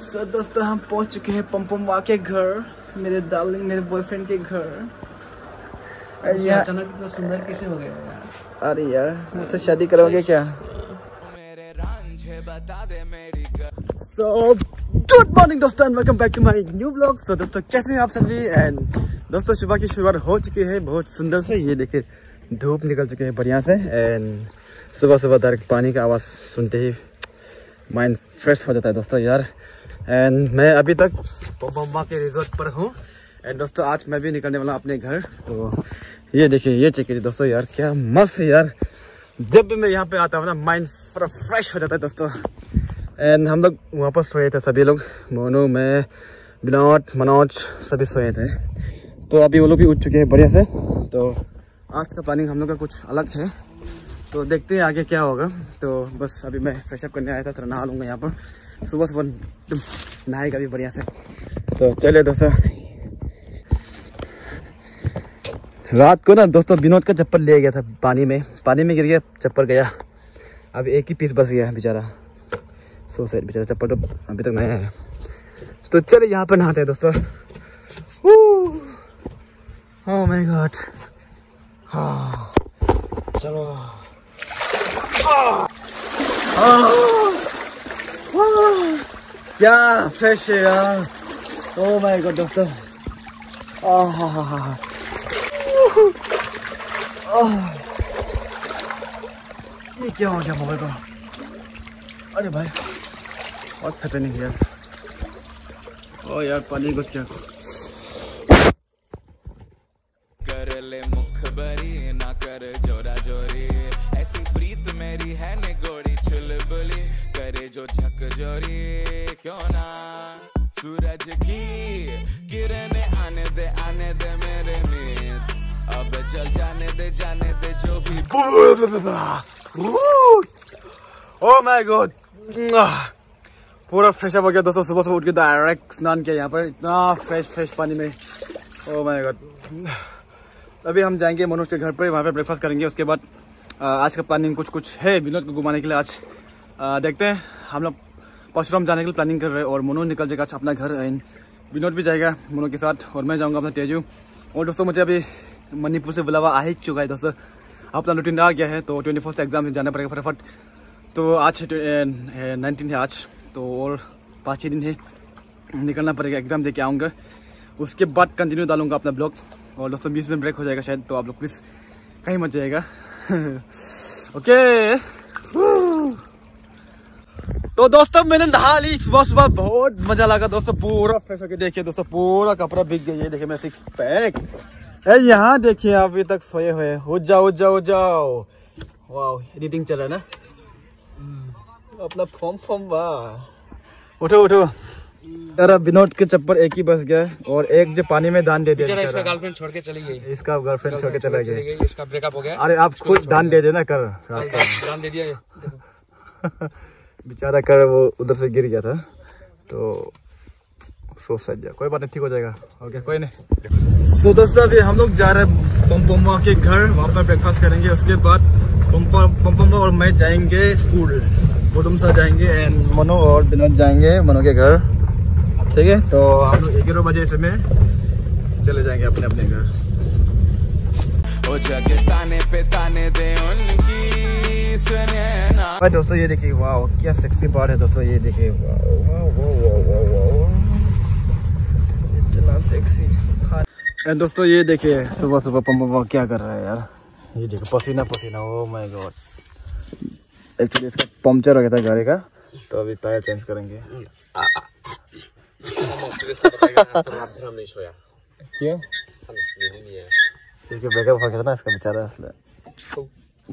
सो दोस्तों हम पहुंच चुके हैं पम्पम्बा के घर, मेरे डार्लिंग मेरे बॉयफ्रेंड के घर। अचानक इतना सुंदर कैसे हो गया यार? अरे यार मुझसे शादी करोगे क्या? सो गुड मॉर्निंग दोस्तों and welcome back to my new blog. So दोस्तों कैसे हैं आप सभी? एंड दोस्तों सुबह की शुरुआत हो चुकी है बहुत सुंदर से। ये देखिए धूप निकल चुके हैं बढ़िया से एंड सुबह सुबह डायरेक्ट पानी का आवाज़ सुनते ही माइंड फ्रेश हो जाता है दोस्तों यार। एंड मैं अभी तक पम्पम्बा के रिजॉर्ट पर हूँ एंड दोस्तों आज मैं भी निकलने वाला अपने घर। तो ये देखिए ये चेक कीजिए दोस्तों यार क्या मस्त है यार। जब भी मैं यहाँ पे आता हूँ ना माइंड पूरा फ्रेश हो जाता है दोस्तों। एंड हम लोग वहाँ पर सोए थे सभी लोग, मोनू मैं विनोद मनोज सभी सोए थे। तो अभी वो लोग भी उठ चुके हैं बढ़िया से। तो आज का प्लानिंग हम लोग का कुछ अलग है, तो देखते हैं आगे क्या होगा। तो बस अभी मैं फ्रेशअप करने आया था, थोड़ा नहा लूँगा यहाँ पर। सुबह सुबह नहाएगा भी बढ़िया से। तो चलिए दोस्तों, रात को ना दोस्तों विनोद का चप्पल ले गया था पानी में गिर गया, चप्पल गया। अब एक ही पीस बच गया है बेचारा, सो सेट बेचारा, चप्पल तो अभी तक नया है। तो चलिए यहाँ पर नहाते हैं दोस्तों। ओह माय गॉड, हाँ चलो। क्या फ्रेश है यार, ओह माय गॉड दोस्तों। ये क्या हो गया मोबाइल को? अरे भाई बहुत हैपनिंग यार। ओ यार पानी घुस गया। कर ले मुखबरी ना कर जोरा जोरी, ऐसी प्रीत मेरी है निगोरी चुलबुली, करे जो झक जोरी क्यों ना। सूरज की किरणें आने दे मेरे मीत, अब चल जाने दे जो भी। ओह माय गॉड, पूरा फ्रेश अप हो गया दोस्तों। सुबह सुबह उठ के डायरेक्ट स्नान किया यहाँ पर, इतना फ्रेश पानी में। ओह माय गॉड, अभी हम जाएंगे मनोज के घर पर, वहाँ पे ब्रेकफास्ट करेंगे। उसके बाद आज का प्लानिंग कुछ है विनोद को घुमाने के लिए। आज देखते हैं, हम लोग परशुराम जाने के लिए प्लानिंग कर रहे हैं और मनोज निकल जाएगा अपना घर एंड विनोद भी जाएगा मनोज के साथ और मैं जाऊँगा अपना तेजू। और दोस्तों मुझे अभी मणिपुर से बुलावा आ ही चुका है दोस्तों, अपना रूटीन आ गया है। तो 21 एग्जाम में जाना पड़ेगा फटाफट। तो आज 19 है आज, तो और 5-6 दिन है, निकलना पड़ेगा, एग्जाम दे के आऊँगा। उसके बाद कंटिन्यू डालूंगा अपना ब्लॉग। और दोस्तों 20 में ब्रेक हो जाएगा शायद, तो आप लोग प्लीज़ कहीं मत जाएगा। ओके तो दोस्तों मैंने नहा ली सुबह सुबह, बहुत मजा लगा दोस्तों। पूरा फ्रेश होके देखिए दोस्तों, पूरा कपड़ा भीग गया। ये देखिए मैं 6 पैक है यहाँ, देखिए अभी तक सोए हुए। हो जाओ। वाह एडिटिंग चल रहा है ना अपना फॉर्म। वाह उठो यार, विनोद के चप्पल एक ही बस गया और एक जो पानी में दान दे दिया। इसका गर्लफ्रेंड छोड़ के चली गई। इसका गर्लफ्रेंड छोड़ के चला गया, इसका ब्रेकअप हो गया। अरे आप खुद दान दे देना कर, दान दे दिया। बेचारा कर वो उधर से गिर गया था, तो सोच गया, कोई बात नहीं, ठीक हो जाएगा। ओके कोई नहीं। सो दोस्तों अभी हम लोग जा रहे हैं पम्पम्बा के घर, वहाँ पर ब्रेकफास्ट करेंगे। उसके बाद पम्पम्बा और मैं जाएंगे स्कूल, बुदुमसा जाएंगे एंड मनो और विनोद जाएंगे मनो के घर, ठीक है। तो हम लोग 11 बजे से में चले जाएंगे अपने घर। ओ जग ताने दे उनकी सुने ना। भाई दोस्तों ये देखिए, वाह क्या सेक्सी पार्ट है दोस्तों, ये देखिए वाह इतना सेक्सी। एंड दोस्तों ये देखिए सुबह सुबह पम्पम्बा क्या कर रहा है यार, ये देखो पसीना। ओह माय गॉड, एक्चुअली इसका पंक्चर हो गया था गाड़ी का, तो अभी टायर चेंज करेंगे। नहीं सोया क्यों? क्योंकि ब्रेकअप हो गया था ना इसका बेचारा, इसलिए।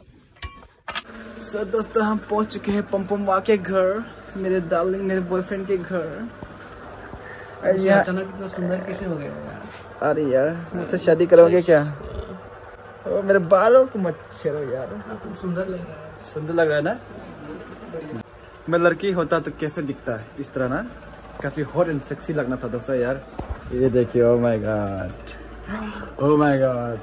सो दोस्तों हम पहुंच चुके हैं पम्पम्बा के घर, मेरे डार्लिंग मेरे बॉयफ्रेंड के घर। अचानक इतना सुंदर कैसे हो गया यार? अरे यार मुझसे शादी करोगे क्या? ओ मेरे बालों को मत छेड़ो यार, तुम सुंदर लग रहा है। सुंदर लग रहा है ना? मैं लड़की होता तो कैसे दिखता है इस तरह ना, काफी हॉट एंड सेक्सी लगना था दोस्तों यार। ये देखिए, ओह माय गॉड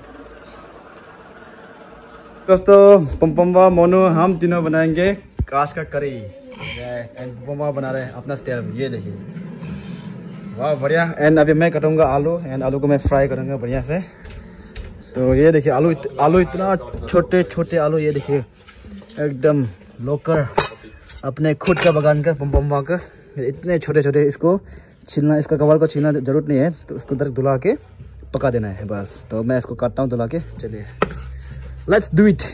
दोस्तों, पम्पम्बा मोनू हम तीनों बनाएंगे काश का करी। गाइस एंड पम्पम्बा बना रहे हैं अपना स्टाइल में, ये देखिए वाह बढ़िया। एंड अभी मैं कटूंगा आलू एंड आलू को मैं फ्राई करूंगा बढ़िया से। तो ये देखिए आलू इतना छोटे छोटे आलू, ये देखिए एकदम लोकल अपने खुद का बगान का पम्पम्बा का, इतने छोटे छोटे। इसको छीलना, इसका कवर को छीलना जरूरत नहीं है, तो उसको दर धुला के पका देना है बस। तो मैं इसको काटता हूँ धुला के, चलिए लेट्स डू इट।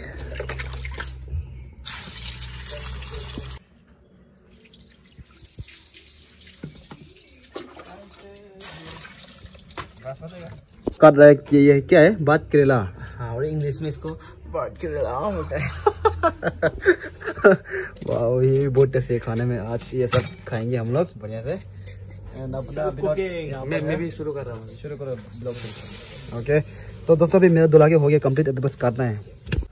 काट रहा है कि ये क्या है, बात करेला। हाँ, और इंग्लिश में इसको बात करेला होता है। वाह ये बहुत टेस्टी है खाने में। आज ये सब खाएंगे हम लोग बढ़िया से। एंड अपना मैं भी शुरू कर रहा हूँ। शुरू करो ब्लॉग। ओके तो दोस्तों अभी मेरा धुला के हो गया कंप्लीट, अभी बस काटना है।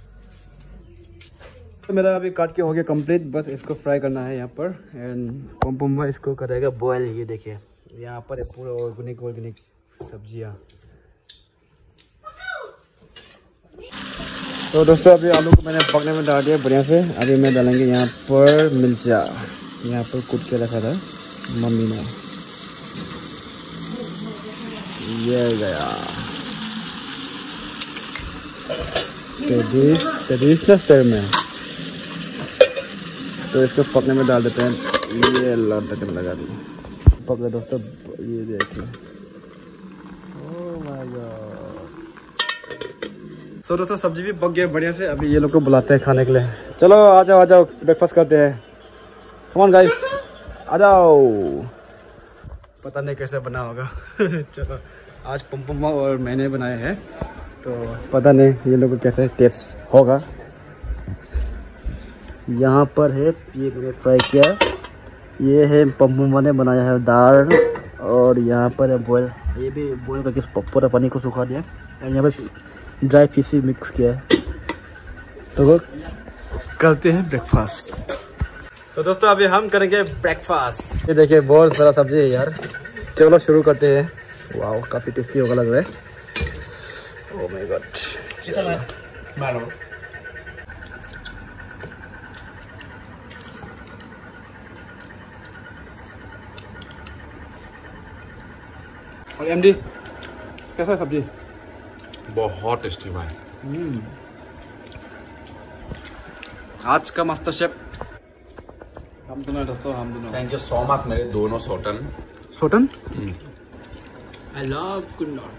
तो मेरा अभी काट के हो गया कंप्लीट, बस इसको फ्राई करना है यहाँ पर। एंड पम्पम्बा इसको करेगा बॉयल। ये देखिए यहाँ पर पूरा ऑर्गेनिक सब्जियाँ। तो दोस्तों अभी आलू को मैंने पकने में डाल दिया बढ़िया से। अभी मैं डालेंगे यहाँ पर मिर्चा, यहाँ पर कूट के रखा था मम्मी ने, ये गया ट्रेडिशनल में। तो इसको पकने में डाल देते हैं। ये लौटने लगा दी पक गया दोस्तों, ये देखिए। ओह माय गॉड। सो दोस्तों सब्जी भी पक गया बढ़िया से। अभी ये लोग को बुलाते हैं खाने के लिए। चलो आ जाओ ब्रेकफास्ट करते हैं। कम ऑन गाइस आ जाओ। पता नहीं कैसे बना होगा। चलो आज पम्पम्बा और मैंने बनाए हैं, तो पता नहीं ये लोग को कैसे टेस्ट होगा। यहाँ पर है ये मैंने फ्राई किया है, ये है पम्पम्बा ने बनाया है दाल, और यहाँ पर है बॉयल, ये भी बॉयल करके पूरा पानी को सुखा दिया। और यहाँ पर ड्राई फिश भी मिक्स किया है। तो वो करते हैं ब्रेकफास्ट। तो दोस्तों अभी हम करेंगे ब्रेकफास्ट। ये देखिए बहुत सारा सब्जी है यार। चलो शुरू करते हैं। वाह काफी टेस्टी होगा लग रहा है। Oh my god. और एमडी कैसा है सब्जी? बहुत टेस्टी भाई। आज का मास्टर शेफ हम दोनों दोस्तों, हम दोनों। थैंक यू सो मच मेरे दोनों सोटन। I love कुंडा।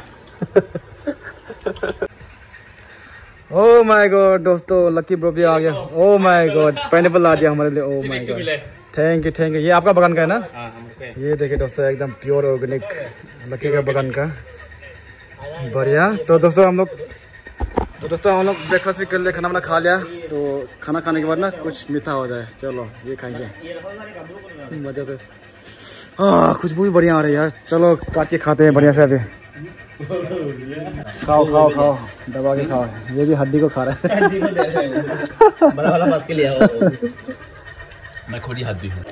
ओह माय गॉड दोस्तों, लकी ब्रो भी आ गया। ओह माय गॉड पाइनएप्पल आ गया हमारे लिए। Oh my god thank you. ये आपका बगान का है ना? ये देखिए दोस्तों एकदम प्योर ऑर्गेनिक लकी का बगान का, बढ़िया। तो दोस्तों हम लोग ब्रेकफास्ट भी कर लिया, खाना वाना खा लिया। तो खाना खाने के बाद ना कुछ मीठा हो जाए। चलो ये खाएंगे मजा से। हाँ खुशबू भी बढ़िया आ रही है यार। चलो काट के खाते हैं बढ़िया से। अभी खाओ दबा के खाओ। ये भी हड्डी को खा रहा है। बड़ा वाला मास्क के लिए आओ। मैं खुद ही हड्डी हूँ।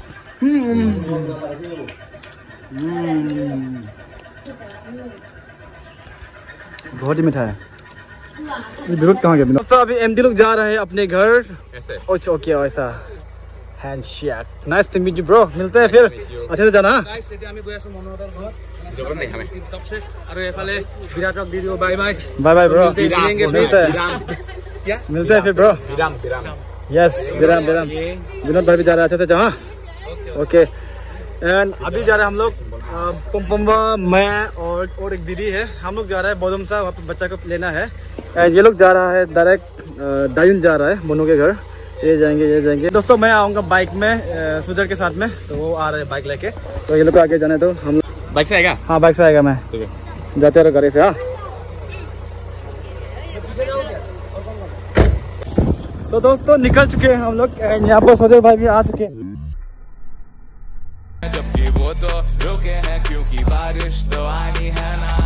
बहुत ही मीठा है। ये विरोध कहाँ गया? दोस्तों अभी एमडी लोग जा रहे हैं अपने घर। ऐसे ओके ऐसा handshake. Nice to meet you bro. मिलते हैं फिर। अच्छे से जाना। Bye bro. मिलते हैं फिर ब्रो। यस विराम। विनोद भाई भी जा रहे हैं। अच्छे से जाना। ओके एंड अभी जा रहे हैं हम लोग पम्पम्बा, मैं और एक दीदी है। हम लोग जा रहे हैं बोदमसा, वहाँ पे बच्चा को लेना है। एंड ये लोग जा रहा है डायरेक्ट डायून जा रहा है मोनू के घर। ये जाएंगे दोस्तों। मैं आऊँगा बाइक में सुजर के साथ में, तो वो आ रहे हैं बाइक लेके। तो ये लोग आगे जाने तो हम बाइक से आएगा। हाँ बाइक से आएगा। मैं जाते रहो गाड़ी से। हाँ तो दोस्तों निकल चुके हैं हम लोग। एंड यहाँ पर सुजर भाई भी आ चुके हैं। जबकि वो तो रुके हैं क्योंकि बारिश तो आनी है ना।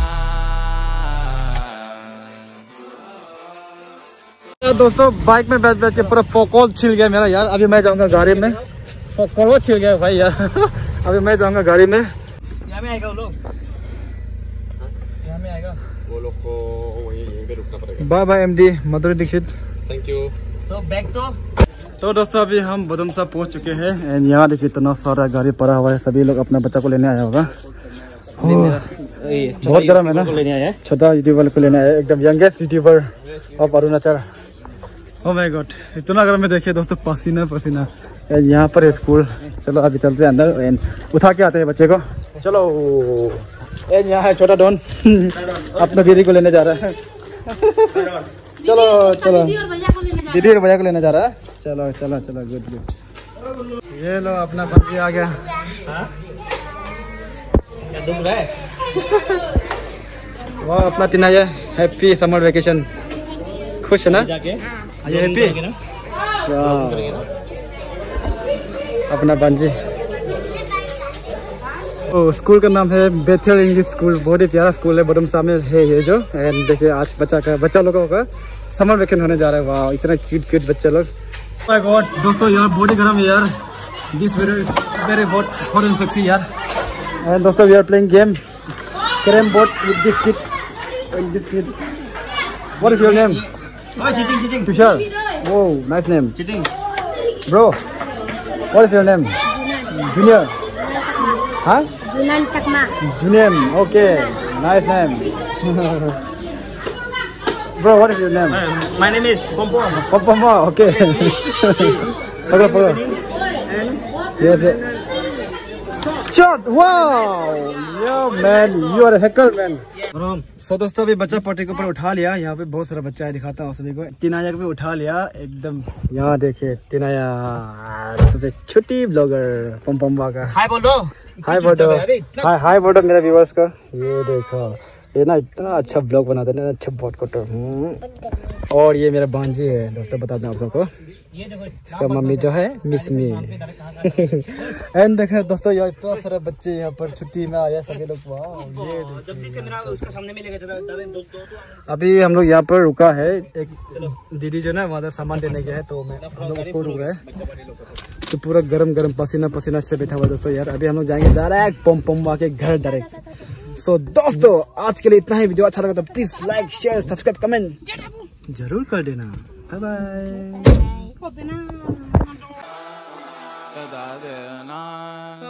दोस्तों बाइक में बैठ के पूरा पॉकॉल छिल गया मेरा यार। अभी मैं जाऊंगा गाड़ी में। पॉकॉल छिल गया भाई यार। अभी मैं जाऊंगा गाड़ी में। यहाँ में आएगा वो लोग। यहाँ में आएगा वो लोग को यहीं पे रुकना पड़ेगा। Bye bye MD Madhuri Dixit. Thank you. तो बैग तो दोस्तों अभी हम बदमसा पहुंच चुके हैं एंड यहाँ देखिए इतना सारा गाड़ी पड़ा हुआ है। सभी लोग अपना बच्चा को लेने आया होगा। बहुत गर्म है ना, छोटा यूट्यूबर को लेने आया, एकदम youngest YouTuber of Arunachal. Oh my god, इतना गर्म है। देखिए दोस्तों पसीना पसीना। यहाँ पर है स्कूल। चलो अभी चलते हैं अंदर एंड उठा के आते हैं बच्चे को। चलो एंड यहाँ है छोटा डॉन अपना दीदी को लेने जा रहा है। चलो चलो दीदी और भैया को लेने जा रहा है। चलो चलो चलो गुड गुड। ये लो अपना बच्ची आ गया। वाह अपना टीना ये हैप्पी समर वेकेशन। खुश है ना ये हैप्पी अपना बंजी। स्कूल का नाम है बेथेल इंग्लिश स्कूल। बहुत ही प्यारा स्कूल है, बदमसा में है ये जो। एंड देखिए आज बच्चा लोगों का समर वेकेशन होने जा रहा है। वाह इतना क्यूट क्यूट बच्चे लोग। माय गॉड दोस्तों यार बहुत ही गर्म है यार। This very hot and sexy यार। एंड दोस्तों we are playing game carrom board with this kid. What is your name? Chiting Tushar. Oh nice name bro. What is your name? Junior. हाँ जुनन चकमा। Junem, okay, nice name. Bro, what is your name? My name is Pompom. Pompom, okay. Photo. Yes. Shot, wow, yo man, you are a hacker man. So दोस्तों अभी बच्चा पट्टी के ऊपर उठा लिया। यहाँ पे बहुत सारा बच्चा है, दिखाता हूँ सभी को। तिनाया को भी उठा लिया एकदम। यहाँ देखिए तिनाया सबसे छोटी ब्लॉगर पम्पम्बा का। हाय बोल दो। हाय बोलो, हाय बोलो मेरे व्यूअर्स को। ये देखो ये ना इतना अच्छा ब्लॉग बनाते हैं, अच्छा बहुत को। और ये मेरा बांजी है दोस्तों, बता दूं आप सबको। इसका मम्मी जो है मिस मी। एंड देखें दोस्तों यार इतना सारे बच्चे यहाँ पर छुट्टी में आए सभी लोग। वाह ये जब भी कैमरा उसका सामने में लेके अभी हम लोग यहाँ पर रुका है। एक दीदी जो ना वहाँ सामान देने गया है तो हम लोग उसको रुक रहे हैं। तो पूरा गरम गरम पसीना पसीना से बैठा हुआ दोस्तों यार। अभी हम लोग जाएंगे डायरेक्ट पम्पम्बा के घर डायरेक्ट। सो दोस्तों आज के लिए इतना ही। वीडियो अच्छा लगा तो please like share subscribe comment जरूर कर देना। Bye bye.